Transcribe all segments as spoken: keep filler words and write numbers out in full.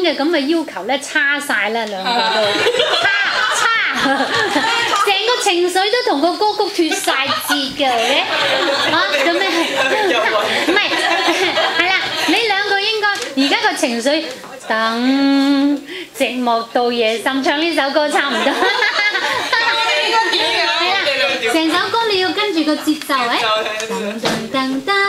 嘅咁嘅要求咧，差晒啦兩個都，差差，成個情緒都同個歌曲脫晒節嘅咧，啊咁咩？唔係，係啦，你兩個應該而家個情緒等寂寞到夜深，唱呢首歌差唔多。係啦，成首歌你要跟住個節奏誒，噔噔噔噔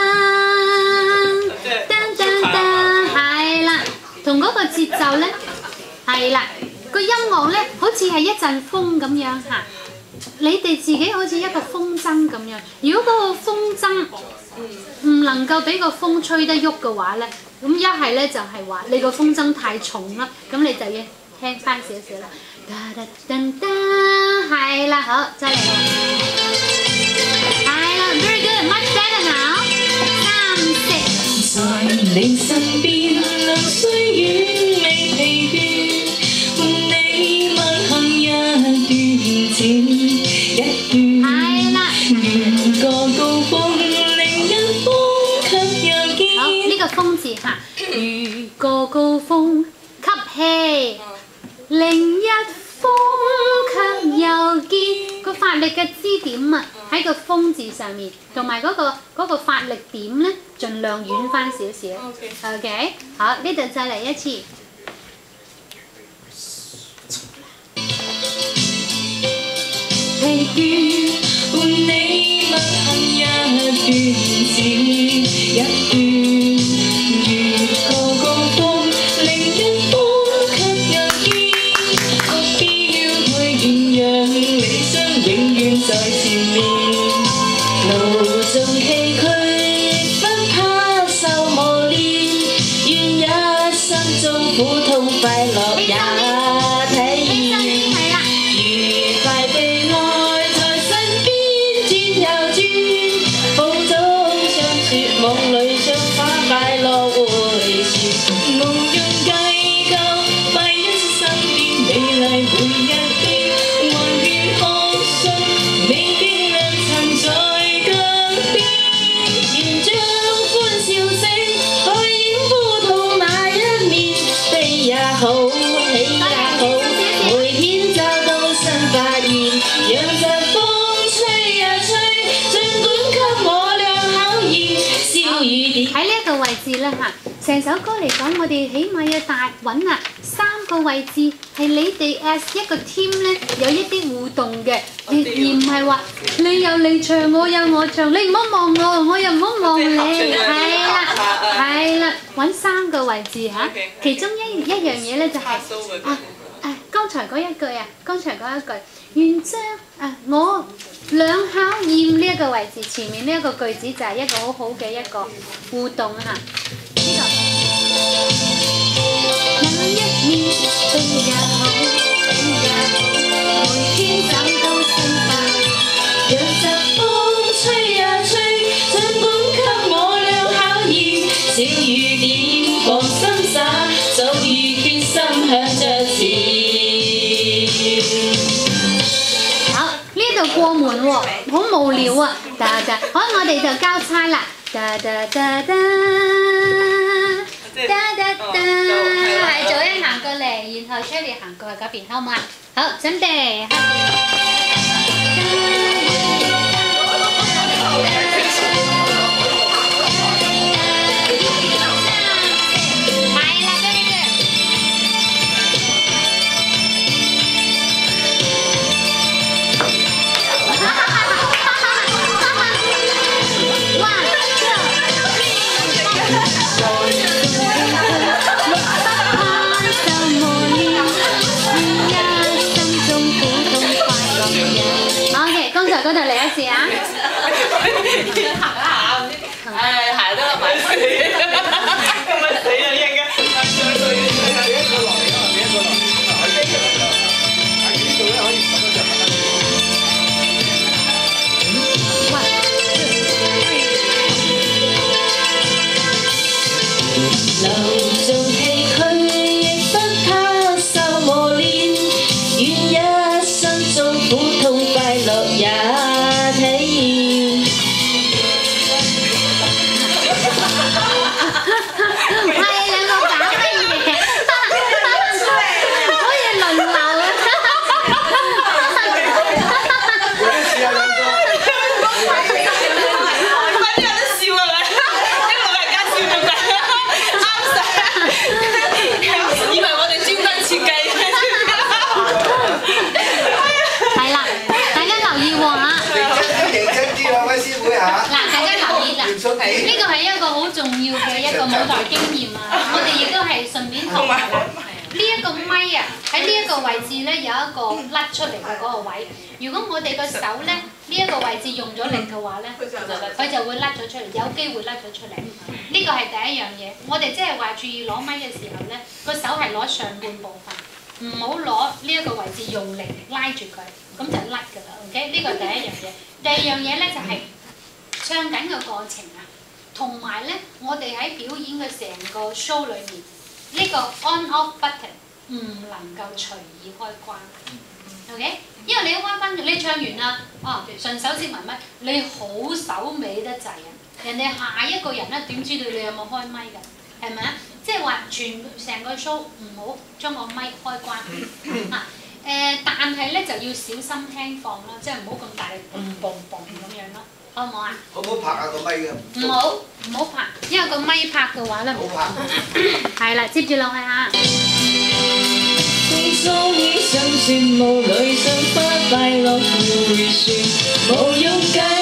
噔噔噔，係啦，同嗰個節奏咧，係啦，個音樂咧好似係一陣風咁樣嚇，你哋自己好似一個風箏咁樣。如果嗰個風箏唔能夠俾個風吹得喐嘅話咧，咁一係咧就係話你個風箏太重啦，咁你就要輕翻少少啦。噔噔噔，係啦，好，再嚟。係啦 ，very good，much better now。三四。在你身邊，讓歲月未疲倦，伴你漫行一段接一段。係啦。越過高峰，另一峰卻又見。好，呢個峰字嚇，越過高峰，吸氣。另一風卻又見個發力嘅支點啊，喺個風字上面，同埋嗰個嗰個發力點咧，盡量遠翻少少。OK， 好，呢度再嚟一次。疲倦伴你漫行一段接一段，越過高峰，另一峰。理想永遠在前面，路縱崎嶇，不怕受磨練，願一生中苦痛快樂也體驗，愉快被愛在身邊轉又轉，風中相說夢裏將花快樂回旋，夢中計較快一身邊美麗每一。好喜也好，每天找到新發現，讓疾風吹呀吹，儘管給我倆考驗，笑與點。喺呢一個位置咧嚇，成首歌嚟講，我哋起碼要大揾啊三個位置係你哋 as 一個 team 咧有一啲互動嘅，而而唔係話你有你唱，我有我唱，你唔好望我，我又唔好望你，係啦係啦，揾三個位置嚇，其中一一樣嘢咧就係啊啊剛才嗰一句啊，剛才嗰一句，願將啊我兩考驗呢一個位置，前面呢一個句子就係一個好好嘅一個互動嚇，呢個。那一面對也好，好也好，每天找到新發現，讓疾風吹呀吹，儘管給我倆考驗，小雨點放心灑，早已決心向着前。好，呢度過門喎，好無聊啊！噠噠，好，我哋就交叉啦，噠噠噠噠。噠噠噠，係左一行過嚟，然後 Cherry 行過去嗰邊，好唔好啊？好，準備。嗰度嚟一次啊！行一下，誒行得啦，咪死咁咪死啊！一陣間，最最最後一個落嚟啦，一個落嚟，喺呢度咧，喺呢度咧可以咁樣就行得。流縱崎嶇，亦不怕受磨練，願一生中苦痛快樂也。係兩個搞乜嘢？ 來經驗啊，我哋亦都係順便學埋啦。呢一個咪啊，喺呢一個位置咧有一個甩出嚟嘅嗰個位。如果我哋個手咧呢一個位置用咗力嘅話咧，佢就會甩咗出嚟，有機會甩咗出嚟。呢個係第一樣嘢。我哋即係話注意攞咪嘅時候咧，個手係攞上半部分，唔好攞呢一個位置用力拉住佢，咁就甩㗎啦。OK， 呢個第一樣嘢。第二樣嘢咧就係唱緊嘅過程啊，同埋咧我哋喺表演嘅成個 show 裏面。呢個 on-off button 唔能夠隨意開關 ，OK？ 因為你開關，你唱完啦，啊順手接埋咪，你好手尾得滯啊！人哋下一個人咧點知道你有冇開咪㗎？係咪啊？即係話全成個 show 唔好將個咪開關啊！誒，但係咧就要小心輕放啦，即係唔好咁大力嘣嘣嘣咁樣咯。好唔好啊？ 好唔好拍下個咪㗎？ 唔好唔好拍，因為個咪拍嘅話咧，唔好拍。係啦，接住落去啊！終於相信無淚，想花快樂會算無用計。